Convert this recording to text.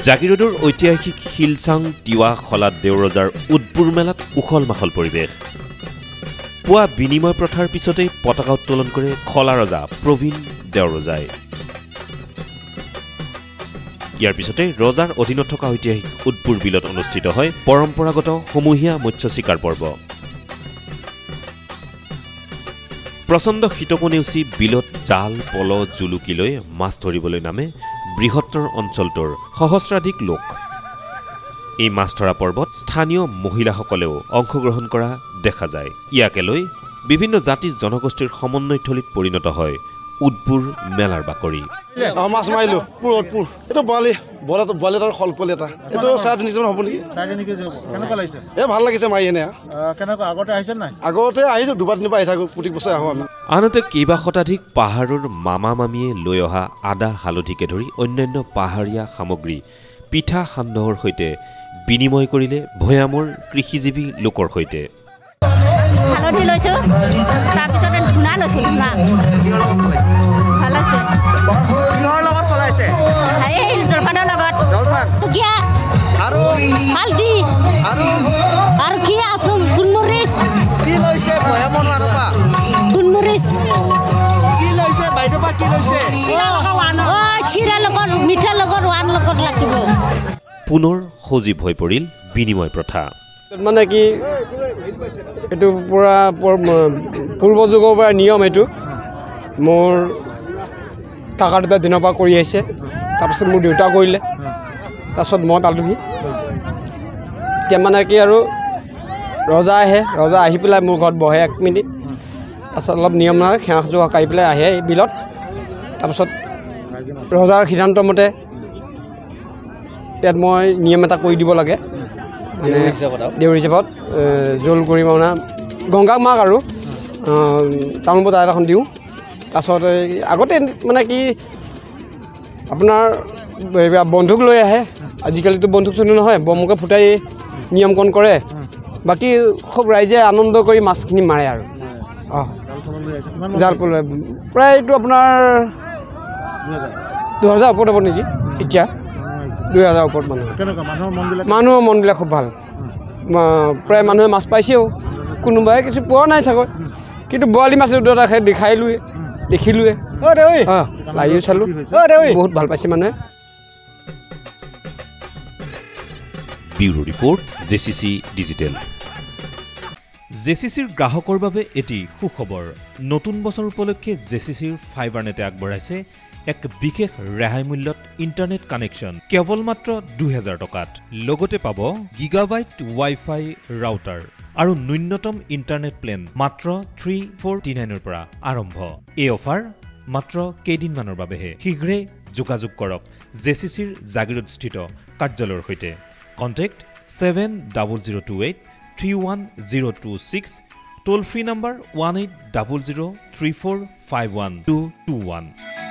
জাগিৰোডৰ ঐতিহাসিক শিলচাং তিৱা খলাত দেওৰজাৰ উৎপুৰ মেলাত উখল মাখল পৰিৱেশ পুৱা বিনিময় প্ৰথাৰ পিছতে পতাকা উত্তোলন কৰে খলা ৰজা প্ৰবীণ দেওৰজাই ইয়াৰ পিছতে ৰজাৰ অধীনত থকা ঐতিহাসিক উৎপুৰ বিলত অনুষ্ঠিত হয় পৰম্পৰাগত সমূহীয়া মৎস্য শিকাৰ পৰ্ব প্ৰচণ্ড শীতকো নেওচি বিলত জাল পল জুলুকি লৈ মাছ ধৰিবলৈ নামে বৃহত্তৰ অঞ্চলটোৰ সহস্ৰাধিক লোক এই মাছ ধৰা পৰ্বত স্থানীয় মহিলাসকলেও অংশগ্ৰহণ কৰা দেখা যায় ইয়াকে লৈ বিভিন্ন জাতি জনগোষ্ঠীৰ সমন্বয়থলীত পৰিণত হয় উৎপুৰ মেলাৰ বাকৰি মাছ মাৰিলো পুৰতপুৰ এইটো বলে তাৰ খলপলি এটা এইটো 3.5 হ'ব নেকি কেনেকুৱা লাগিছে ভাল লাগিছে মাৰি এনে কেনেকুৱা আগতে আহিছে নাই আগতে আহিছো দুবাৰ তিনিবাৰ আহি থাকো প্ৰতি বছৰে আহো আমি আনহাতে কেইবা শতাধিক পাহাৰৰ মামা মামীয়ে লৈ অহা আদা হালধিকে ধৰি অন্যান্য পাহাৰীয়া সামগ্ৰী পিঠা সান্দহৰ সৈতে বিনিময় কৰিলে ভৈয়ামৰ কৃষিজীৱী লোকৰ সৈতে হালধি লৈছো তাৰপিছত ধুনা লৈছো ধুনা ভাল আছে কিহৰ লগত খলাইছে এই জলপানৰ লগত জলপান গিয়া আৰু হালধি আৰু কি আছে গুলমৰিচ কি লৈছে ভৈয়ামৰ আৰু পা গুলমৰিচ কি লৈছে বাইদেউ পা কি লৈছে চিৰা লগত মিঠা লগত ওৱান লগত লাগিব পুনৰ সজীৱ হৈ পৰিল বিনিময় প্ৰথা মানে কি এইটো পুৰা পূৰ্ব যুগৰ পৰা নিয়ম এইটো মোৰ কাকা দুটা দিনৰ পৰা কৰি আহিছে তাৰপিছত মোৰ দেউতা কৰিলে তাৰপিছত মই পালোহি এতিয়া মানে কি আৰু ৰজা আহে ৰজা আহি পেলাই মোৰ ঘৰত বহে 1 মিনিট তাৰপিছত অলপ নিয়ম নাই সেৱা যোৱা কাঢ়ি পেলাই আহে এই বিলত তাৰপিছত ৰজাৰ সিদ্ধান্ত মতে ইয়াত মই নিয়ম এটা কৰি দিব লাগে মানে দেউৰী হিচাপত জোল কৰি মানে গংগা মাক আৰু তামোল বটা এখন দিওঁ তাৰপিছত আগতে মানে কি আপোনাৰ বন্ধুক লৈ আহে আজিকালিতো বন্ধুক চলি নহয় বমকে ফুটাই নিয়মকণ কৰে বাকী খুব ৰাইজে আনন্দ কৰি মাছখিনি মাৰে আৰু জাল পল প্ৰায় এইটো আপোনাৰ 2000 ওপৰত হ'ব নেকি এতিয়া 2000 ওপৰত মানুহৰ মনবিলাক খুব ভাল প্ৰায় মানুহে মাছ পাইছেও কোনোবাই কিছু পোৱা নাই চাগৈ কিন্তু বৰালি মাছ দুটা দেখিলোৱে লাগিও চালোঁ বহুত ভাল পাইছে মানুহে ব্যুৰো ৰিপৰ্ট JCC ডিজিটেল JCCৰ গ্ৰাহকৰ বাবে এটি সুখবৰ নতুন বছৰ উপলক্ষে JCCৰ ফাইবাৰনেটে আগবঢ়াইছে এক বিশেষ ৰেহাই মূল্যত ইণ্টাৰনেট কানেকশ্যন কেৱল মাত্ৰ 2000 টকাত লগতে পাব গিগাবাইট ৱাইফাই ৰাউটাৰ আৰু ন্যূনতম ইণ্টাৰনেট প্লেন মাত্ৰ 3439 পৰা আৰম্ভ এই অফাৰ মাত্ৰ কেইদিনমানৰ বাবেহে শীঘ্ৰে যোগাযোগ কৰক JCCৰ জাগিৰোডস্থিত কাৰ্যালয়ৰ সৈতে কণ্টেক্ট 7028 31026 টোল ফ্ৰী নম্বৰ 1800345121